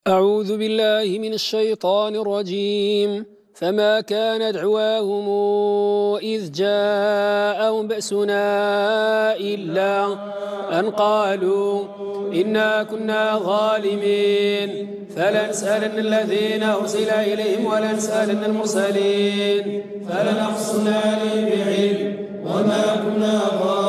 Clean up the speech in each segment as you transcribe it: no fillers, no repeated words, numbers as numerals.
أعوذ بالله من الشيطان الرجيم فما كان دعواهم إذ جاءهم بأسنا إلا أن قالوا إنا كنا ظالمين فلنسألن الذين أرسل إليهم ولنسألن المرسلين فلنقصن عليهم بعلم وما كنا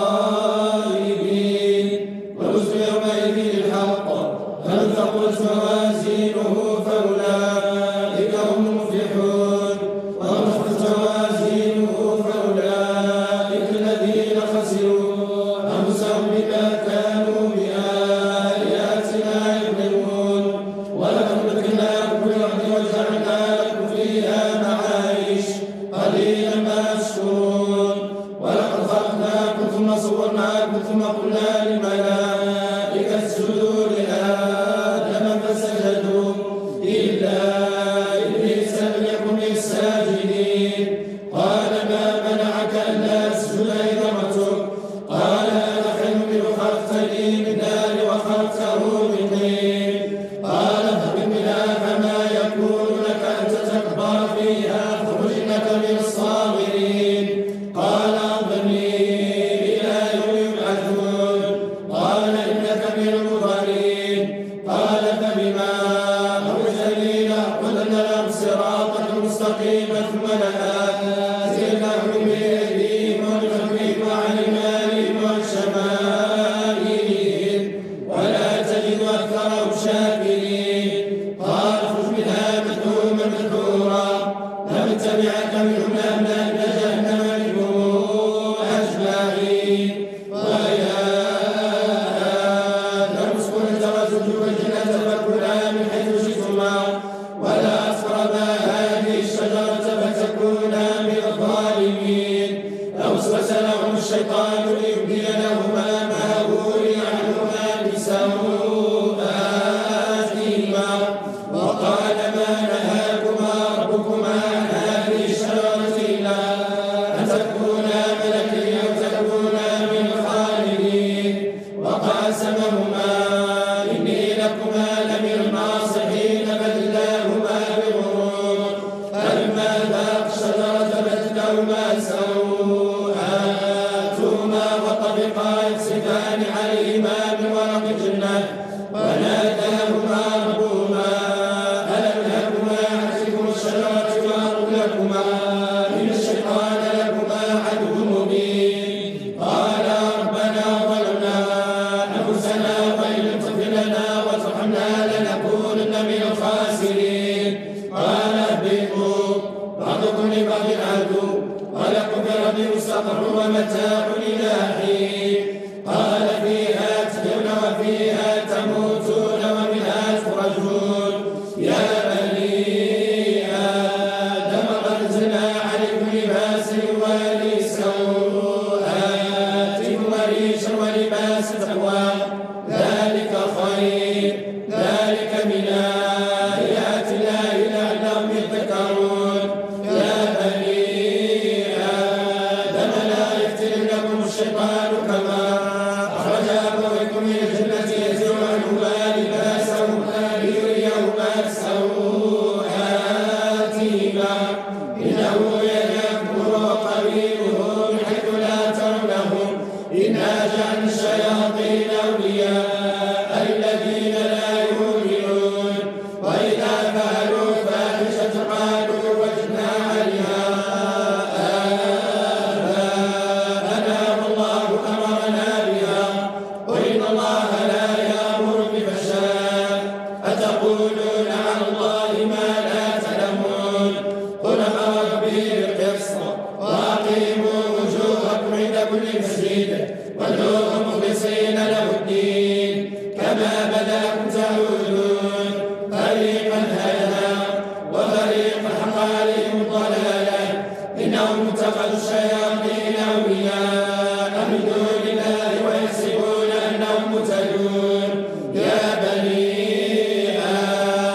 غائبين ورسل يومئذ الحق من ثقلت موازينه فأولئك هم المفلحون ومن خفت موازينه فأولئك الذين خسروا أنفسهم بما كانوا بآياتنا يظلمون ولقد مكناكم في الأرض وجعلنا لكم فيها معايش قليلا ما تشكرون ولقد خلقناكم ثم صورناكم ثم قلنا للملائكة اسجدوا لآدم فسجدوا إلا إبليس لم يكن من الساجدين قال ما منعك ألا تسجد إذ أمرتك قال أنا خير منه خلقتني من نار وخلقته من طين قال اهبط منها فما يكون لك أن تتكبر فيها فاخرج إنك من الصاغرين قال أنظرني إلى يوم يبعثون قال إنك من المنظرين قال فبما أغويتني لأقعدن لهم صراطك المستقيم ثم لآتينهم من أيديهم ومن خلفهم وعن أيمانهم وعن شمائلهم ولا تجد أكثرهم شاكرين قال اخرج منها مذءوما مدحورا لمن تبعك منهم لأملأن جهنم منهم أجمعين ويا آدم اسكن أنت وزوجك الجنة فكلا من حيث شئتما ولا تقربا هذه الشجرة فتكونا من الظالمين فوسوس لهم الشيطان ليبدي لهما ما وري عنهما من سوءاتهما وقال ما نهاكما ربكما عن هذه الشجرة إلا أن تكونا ملكين أو تكونا من الخالدين وقاسمهما إني لكما لمن الناصحين فدلاهما بغرور فلما ذاقا الشجرة بدت لهما سوءاتهما وطفقا يخصفان عليهما من ورق الجنة وناداهما ربهما ألم أنهكما عن تلكما الشجرة وأقل لكما إن الشيطان لكما عدو مبين قالا ربنا ظلمنا أنفسنا وإن لم تغفر لنا وترحمنا لنكونن من الخاسرين قال اهبطوا بعضكم لبعض عدو ولكم في الأرض مستقر ومتاع إلى حين قال فيها تحيون وفيها تموتون ومنها تخرجون يا بني آدم قد أنزلنا عليكم لباسا يواري سوءاتكم وريشا ولباس التقوى ذلك خير ذلك من آيات الله لعلهم يذكرون يا بني آدم لا يفتننكم الشيطان كما أخرج أبويكم من الجنة ينزع عنهما لباسهما ليريهما سوءاتهما إنه يراكم وقبيله من حيث لا ترونهم إنا جعلنا الشياطين أولياء الذين لا يؤمنون وإذا فعلوا فاحشة قالوا وجدنا عليها آباءنا والله أمرنا بها قل إن الله لا يأمر بالفحشاء أتقولون على الله ما لا تعلمون قل أمر ربي بالقسط وأقيموا وجوهكم عند كل مسجد وادعوه مخلصين له الدين كما بدأكم تعودون فريقا هدى وفريقا حق عليهم الضلالة إنهم اتخذوا الشياطين أولياء من دون الله ويحسبون أنهم مهتدون يا بني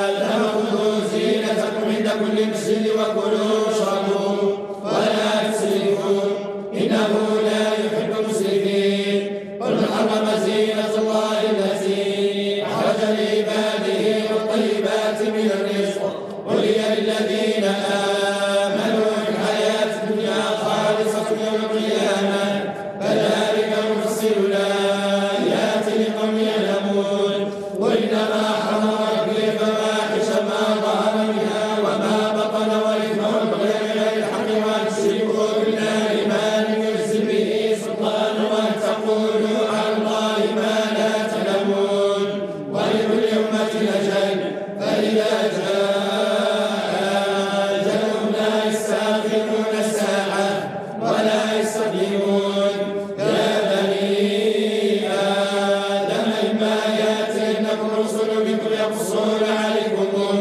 من الرزق قل هي للذين آمنوا في الحياة الدنيا خالصة يوم القيامة كذلك نفصل الآيات لقوم يعلمون وإنما حرم ربي الفواحش ما ظهر منها وما بطن والإثم والبغي بغير الحق وأن تشركوا بالله ما لم ينزل به سلطان وأن تقولوا على الله ما لا تعلمون ولكل أمة أجل فإذا جاء أجلهم لا يستأخرون الساعة ولا يستقدمون يا بني آدم إما يأتينكم رسل بكم يقصون عليكم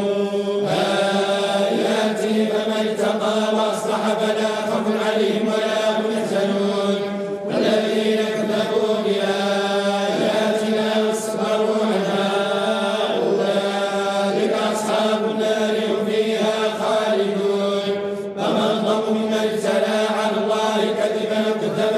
آياتي فمن اتقى وأصلح فلا خوف عليهم ولا هم يحزنون والذين كذبوا بآياتنا واستكبروا عنها أولئك أصحاب النار هم فيها خالدون فمن ظلم ممن افترى على الله كذبا وكذب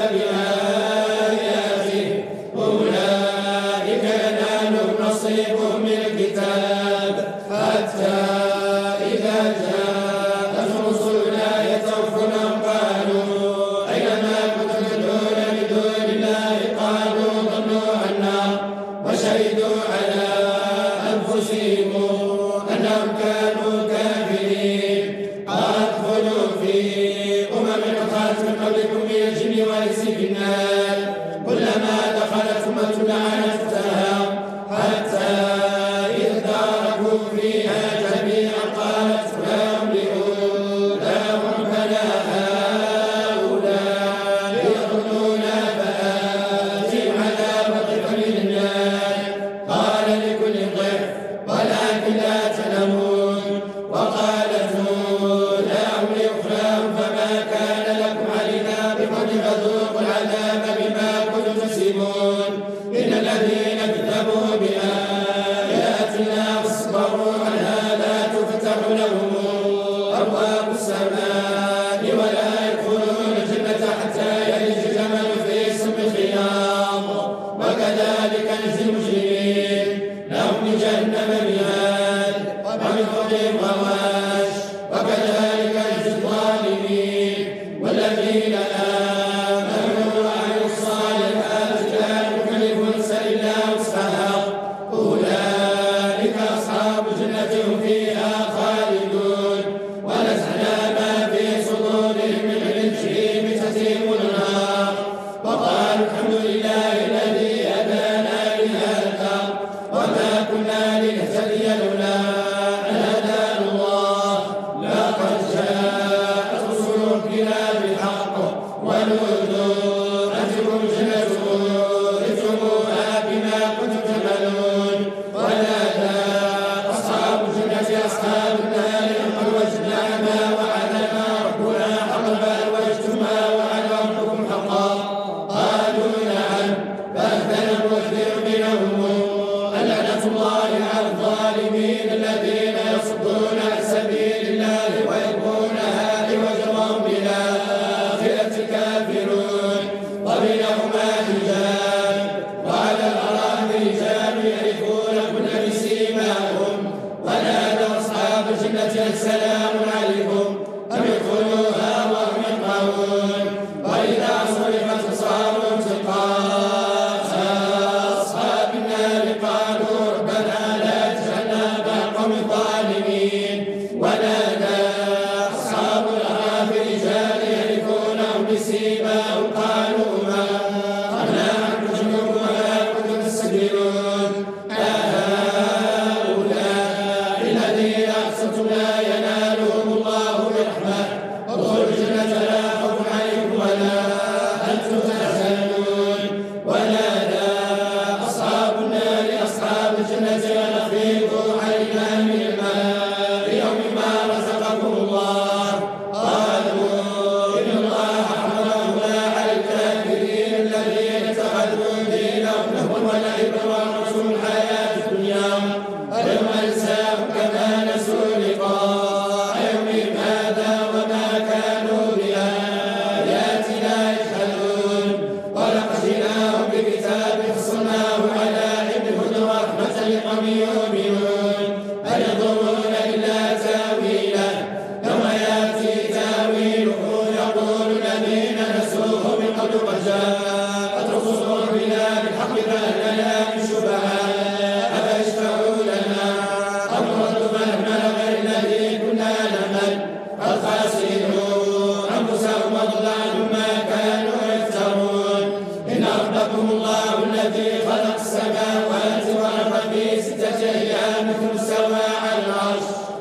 بآياته أولئك ينالهم نصيبهم من الكتاب حتى إذا جاءت رسلنا يتوفونهم قالوا أين ما كنتم تدعون من دون الله قالوا ضلوا عنا وشهدوا على أنفسهم أنهم كانوا كافرين قال ادخلوا في قد خلت من قبلكم من الجن والإنس في النار كلما دخلت أمة لعنت أختها حتى إذ داركوا فيها جميعا قالت أولاهم لأولاهم ربنا هؤلاء يضلونا فآتهم عذابا ضعفا من النار قال لكل ضعف ولكن لا تعلمون وقالت أولاهم لأخراهم فما كان لكم علينا بفضل فذوقوا العذاب بما كنتم تكسبون إن الذين كذبوا بآياتنا واستكبروا عنها لا تفتح لهم أبواب السماء ولا يدخلون الجنة حتى يلج الجمل في سم الخياط وكذلك نجزي المجرمين لهم لجهنم مهاد ومن فوقهم غواش وكذلك نجزي الظالمين والذين آمنوا وعملوا الصالحات لا نكلف نفسا إلا وسعها أولئك أصحاب الجنة هم فيها خالدون ونزعنا ما في صدورهم من غل شيء تسيم النار وقالوا الحمد لله الذي هدانا لهذا وما كنا لنهتدي لولا أن هدانا الله لقد جاءت رسل ربنا بالحق ونودوا أن تكون الجنة أورثتموها بما كنتم تعملون ونادى أصحاب الجنة أصحاب النار أن قد وجدنا ما وعدنا ربنا حقا فهل وجدتم ما وعد ربكم حقا قالوا نعم فأذن المؤذن بينهم اللعنة الله على الظالمين الذين يصدون عن سبيل الله ويبغونها عوجا وهم بالآخرة كافرون وبينهما حجاب وعلى الأرائك رجال يعرفون كل بسيماهم ونادوا أصحاب الجنة السلام عليكم أم ادخلوها وهم يطمعون وإذا صرفت أبصارهم تلقاء أصحاب النار قالوا ربنا لا تجعلنا مع القوم الظالمين ونادى أصحاب الأعراف رجال يعرفونهم بسيماهم قالوا ما أغنى عنكم جمعكم وما كنتم تستكبرون هؤلاء الذين أقسمتم لا ينالون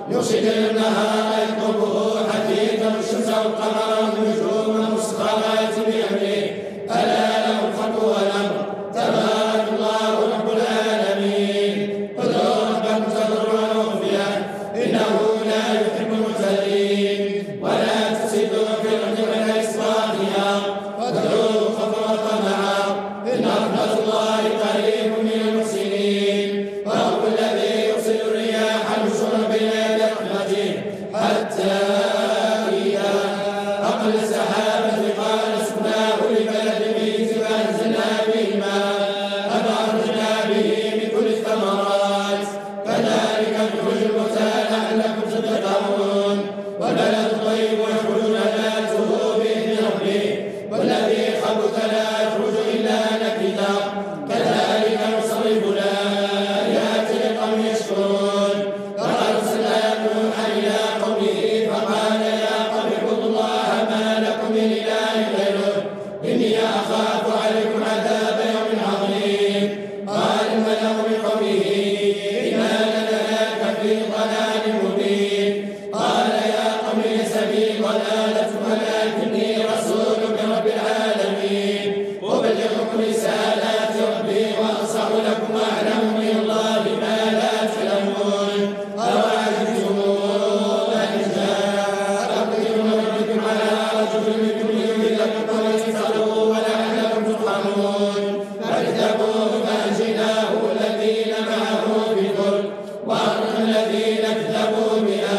يرشد النهار يطلبه حديثا والشمس والقمر والنجوم مسخرات بأمره ألا له الخلق والأمر تبارك الله رب العالمين ادعوا ربكم تضرعا وخفيا إنه لا يحب المعتدين ولا تفسدوا في الأرض بعد إصلاحها وادعوه خوفا وطمعا إن رحمة الله قريب من المحسنين وهو الذي يرسل الرياح نشرا بين يدي رحمته حتى إذا أقل السحاب قال سكناه لبلد ميت فأنزلنا به الماء فأخرجنا به من كل الثمرات كذلك نخرج الموتى لعلكم تذكرون والبلد الطيب يخرج نباته بإذن ربه والذي خبث لا يخرج إلا نكدا كذلك نصرف الآيات لقوم يشكرون لقد أرسلنا نوحا إلى قومه فقال يا قوم اعبدوا الله ما لكم من إله غيره إني أخاف عليكم عذاب يوم عظيم قال الملأ من قومه إنا لنراك في ضلال مبين قال يا قوم ليس بي ضلالة ولكني رسول من رب العالمين أبلغكم رسالات ربي وأنصح لكم وأعلم من الله ما لا تعلمون أوعجبتم أن جاءكم من ربكم على رجل منكم لينذركم ولتتقوا ولعلكم ترحمون فكذبوه فأنجيناه الذين معه في الفلك وأغرقنا الذين كذبوا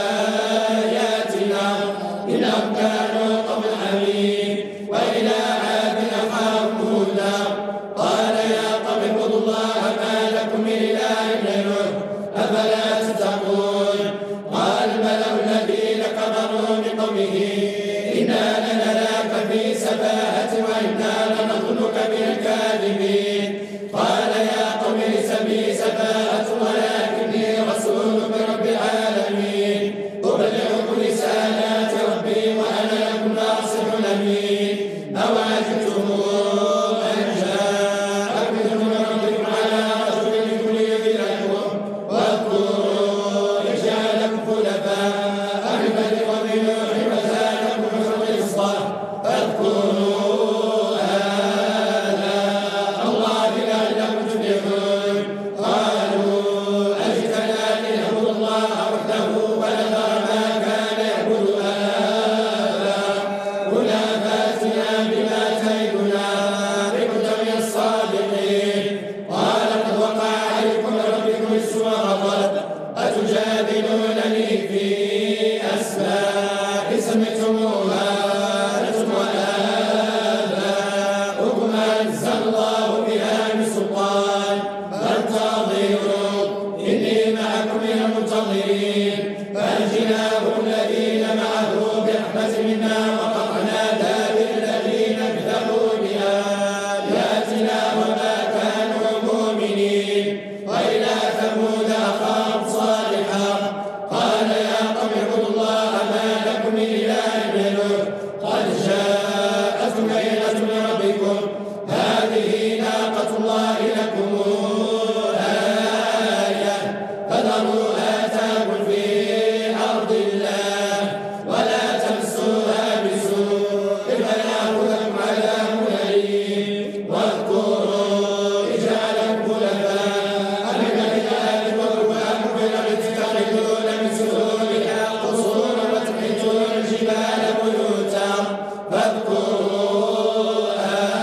بآياتنا إنهم كانوا قوما عمين وإلى عاد أخاهم هودا قال يا قوم اعبدوا الله ما لكم من إله غيره أفلا تتقون قال الملأ الذين كفروا من قومه إنا لنراك في سفاهة وإنا لنظنك من الكاذبين قال يا قوم ليس بي سفاهة ولكني رسول من رب العالمين أبلغكم رسالات ربي وأنا لكم ناصح أمين أوعجبتم أن جاءكم من ربكم على رجل منكم لينذركم واذكروا إذ جعلكم خلفاء من بعد قوم نوح وزادكم في الخلق بسطة فاذكروا آلاء الله لعلكم تفلحون قالوا أجئتنا لنعبد الله وحده ونذر ما كان يعبد آباؤنا فأتنا بما تعدنا إن كنت من الصادقين قال قد وقع عليكم من ربكم السوء غضب أتجادلونني في أسماء سميتموها أنتم وآباؤكم ما أنزل الله بها من سلطان فانتظروا إني معكم من المنتظرين فأنجيناه الذين معه برحمة منا وقطعنا دابر الذين كذبوا بآياتنا وما كانوا مؤمنين وإلى ثمود أخاهم صالحا قال يا قوم اعبدوا الله ما لكم من إله غيره قد جاءتكم بينة من ربكم هذه ناقة الله لكم آية فذروها تأكل في أرض الله ولا تمسوها بسوء فيأخذكم عذاب أليم واذكروا إذ جعلكم خلفاء من بين آل وأكوابكم في الأرض تتخذون من سهولها قصورا وتنحتون الجبال بيوتا فاذكروا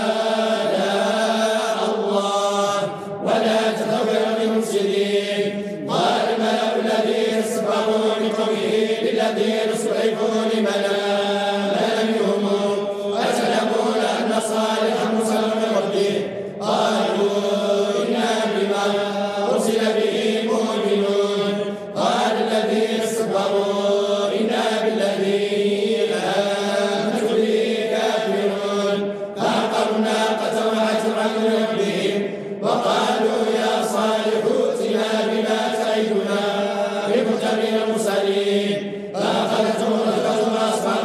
آلاء الله ولا تطغوا بالمفسدين قال الملأ الذين استكبروا من قومه للذين استضعفوا لمن منهم أتعلمون أن صالحا مرسل من ربه قالوا إنا بما أرسل به مؤمنون قال الذين استكبروا إنا بالذي آمنتم به كافرون فعقروا الناقة وعتوا عن ربهم وقالوا يا صالح ائتنا بما تعدنا إن كنت من المرسلين فأخذتهم الرجفة فأصبحوا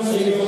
منصرف